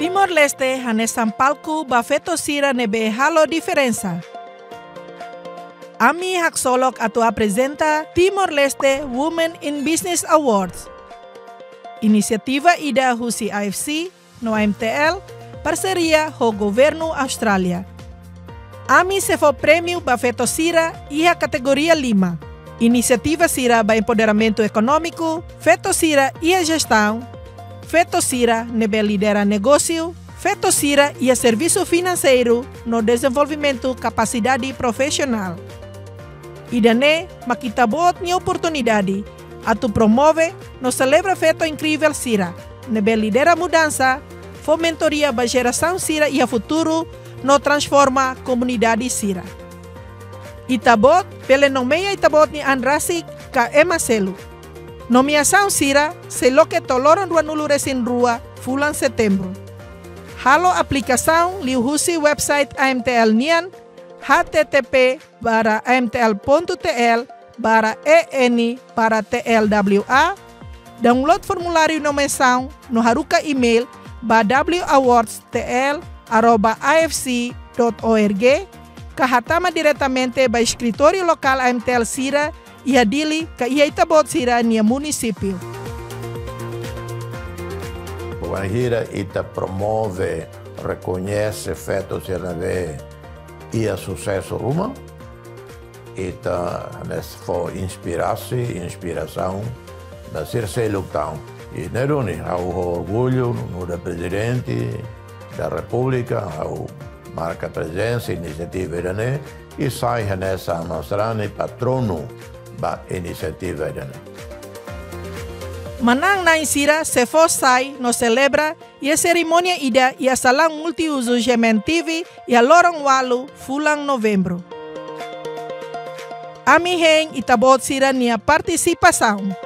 Timor-Leste hanesan palku bafeto sira nebe halo diferença. Ami haksolok atu apresenta Timor-Leste Women in Business Awards. Inisiativa ida husi AFC no AMTL, parceria ho governo Austrália. Ami se for prêmio bafeto sira e a categoria 5. Iniciativa sira ba empoderamento econômico, feto sira e a gestão, feto sira nebe lidera negócio, feto sira e a serviço financeiro no desenvolvimento capacidade profissional. Idane makita bot ni oportunidade atu promove no celebra feto incrível sira, nebe lidera mudança, fomentoria ba geração sira e a futuro no transforma comunidade sira. Itabot pele nomeia itabot ni Andrasik ka Emaselu. Nomeação sira se loke toloran rua nulu resin rua fulan setembro. Halo aplicação liuhusi website AMTL nian http://amtl.tl/en/TLWA. Download formulário nomeação no haruka email wawards.tl@afc.org. Kahatama diretamente ba escritório local AMTL Sira e adili ka Itabot Sira nia município. A gira ita promove, reconhece fetos e a sucesso uma. Ita for inspiração da Circe Lutão. E neruni ao orgulho no presidente da República, ao marca presença, iniciativa irane, e sai nessa mostrando patrono da iniciativa irane. Manang na insira se for sai no celebra e a cerimônia ida e a salão multiuso gementivi e a lorong walu fulang novembro. Ami heng itabot sira nia participação.